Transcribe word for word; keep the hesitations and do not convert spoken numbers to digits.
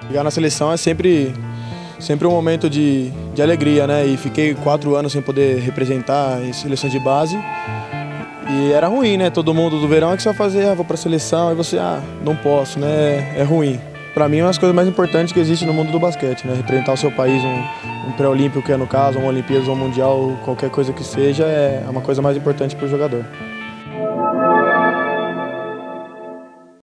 Chegar na seleção é sempre, sempre um momento de, de alegria, né? E fiquei quatro anos sem poder representar em seleções de base. E era ruim, né? Todo mundo do verão é que só fazia, ah, vou pra seleção, e você, ah, não posso, né? É ruim. Pra mim, é uma das coisas mais importantes que existe no mundo do basquete, né? Representar o seu país, um, um pré-olímpico, que é no caso, uma Olimpíada ou um Mundial, qualquer coisa que seja, é uma coisa mais importante pro jogador.